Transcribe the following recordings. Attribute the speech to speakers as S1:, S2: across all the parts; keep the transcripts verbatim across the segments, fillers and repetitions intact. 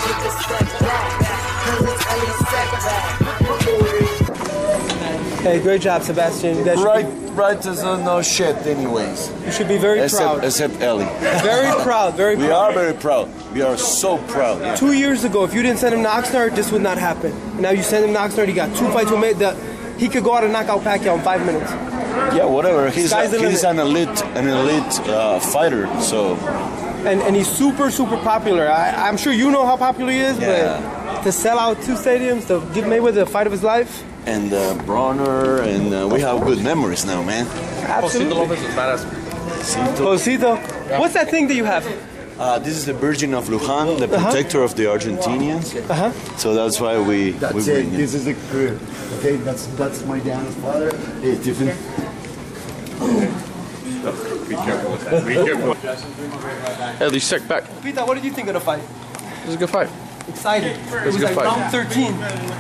S1: take a step back, cause it's only a setback.
S2: Hey, great job, Sebastian. You guys
S3: right, be, right is uh, no shit anyways.
S2: You should be very
S3: except,
S2: proud.
S3: Except Ellie.
S2: Very proud, very proud.
S3: We are very proud. We are so proud. Yeah.
S2: Two years ago, if you didn't send him to Oxnard, this would not happen. And now you send him to Oxnard, he got two fights with Mayweather. He could go out and knock out Pacquiao in five minutes.
S3: Yeah, whatever. He's, a, he's an
S2: limit.
S3: elite, an elite uh, fighter, so...
S2: And, and he's super, super popular. I, I'm sure you know how popular he is,
S3: yeah.
S2: but to sell out two stadiums, to give Mayweather the fight of his life...
S3: And uh, Bronner, and uh, we have good memories now, man.
S2: Absolutely. Josito. What's that thing that you have?
S3: Uh, this is the Virgin of Luján, the protector uh-huh. of the Argentinians. Uh-huh. So that's why we,
S4: that's
S3: we bring
S4: it.
S3: it.
S4: This is a career. Okay, that's that's Maidana's father. Hey, Tiffin.
S5: Be careful with that. Be careful. At least check back.
S2: Pita, what did you think of the fight?
S5: It was a good fight.
S2: Excited.
S5: It was,
S2: it was
S5: a good
S2: like
S5: fight.
S2: round thirteen.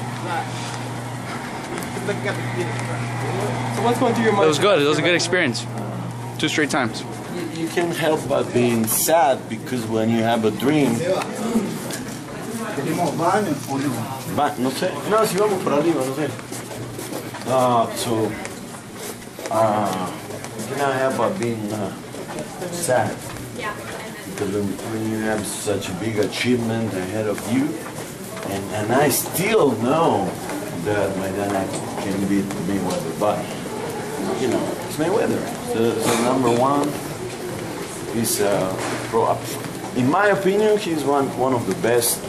S2: So what's going through your mind?
S5: It was good. It was a good experience. Two straight times.
S3: You, you can't help but being sad because when you have a dream. Va, no sé. No, si vamos por arriba, no sé. Uh, so, uh, you cannot help but being uh, sad. Because when, when you have such a big achievement ahead of you, and, and I still know that Maidana can beat Mayweather, but you know, it's Mayweather. So, so number one is uh, pro. In my opinion, he's one one of the best,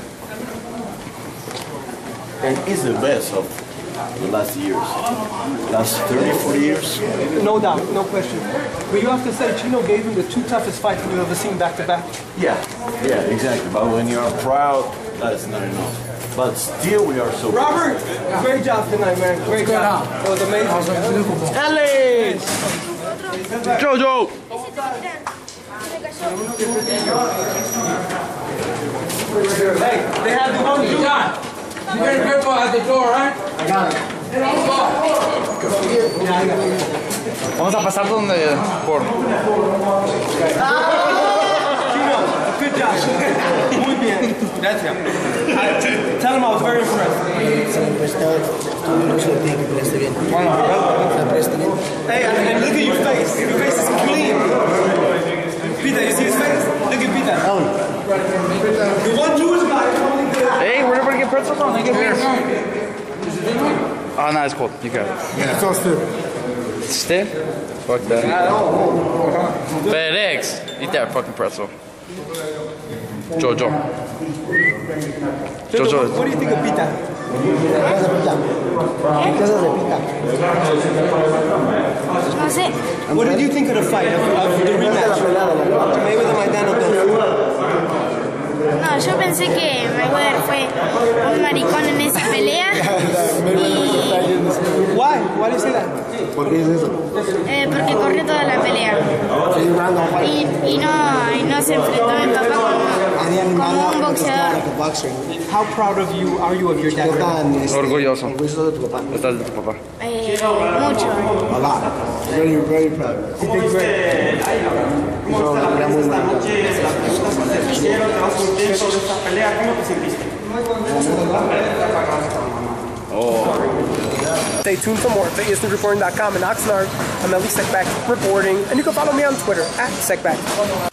S3: and is the best of the last years, last thirty, forty years.
S2: No doubt, no question. But you have to say, Chino gave him the two toughest fights we've ever seen back to back.
S3: Yeah, yeah, exactly. But when you're proud, that's not enough. But still, we are so.
S2: Robert, great job tonight, man. Great job. It was amazing.
S5: Ellie! Jojo!
S2: Hey, they have the one.
S6: John, you very careful at the door, right? I got it.
S5: Vamos a pasar donde por.
S2: Good job. Muy bien. That's him. Tell him I was very impressed. Hey, and look at your face. Your face is clean. Peter, you see his face? Look at Peter. The one Jewish guy.
S5: Hey, we're never gonna get pretzels on. They get beers. Oh, no, it's cold. You got it.
S4: Yeah, it's all stiff.
S5: Stiff? Fuck that. FedEx. Eat that fucking pretzel. Jojo. Jojo.
S2: What do you think of Pita?
S7: No sé.
S2: What did you think of the fight, of, of the rematch? Mayweather Maidana dos.
S7: No, yo pensé que Mayweather fue un maricón en esa pelea. Y...
S2: Why? Why do you say that?
S7: Eh, porque corrió toda la pelea. Y, y, no, y no se enfrentó a mi papá como, como un boxeador.
S2: How proud of you are you of your dad?
S5: Orgulloso. Estás de tu papá.
S7: Eh, mucho.
S4: A lot. Very, very proud.
S2: He did great. Stay tuned for more at E S news reporting dot com in Oxnard. I'm Ellie Sekback reporting, and you can follow me on Twitter at Sekback.